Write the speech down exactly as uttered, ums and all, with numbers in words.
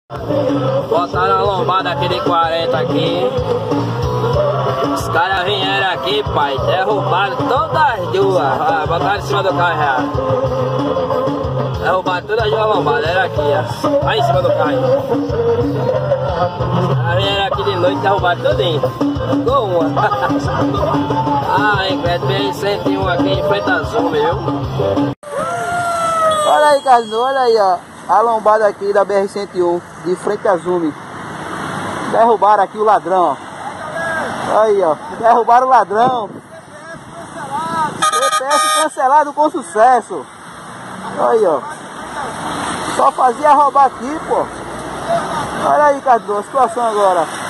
Botaram a lombada aqui de quarenta aqui. Os caras vieram aqui, pai, derrubaram todas as duas. Ah, botaram em cima do carro já. Derrubaram todas as duas lombadas, era aqui, ó. Aí em cima do carro. Elas vieram aqui de noite e derrubaram tudinho. Ficou uma. Ah, Ingrid, B R cento e um aqui em frente à Zoom, viu? Olha aí, Carlos, olha aí, ó. A lombada aqui da B R cento e um, de frente à Zoom. Derrubaram aqui o ladrão, ó. Aí, ó. Derrubaram o ladrão. G P S cancelado com sucesso. Aí, ó. Só fazia roubar aqui, pô. Olha aí, Carlos, a situação agora.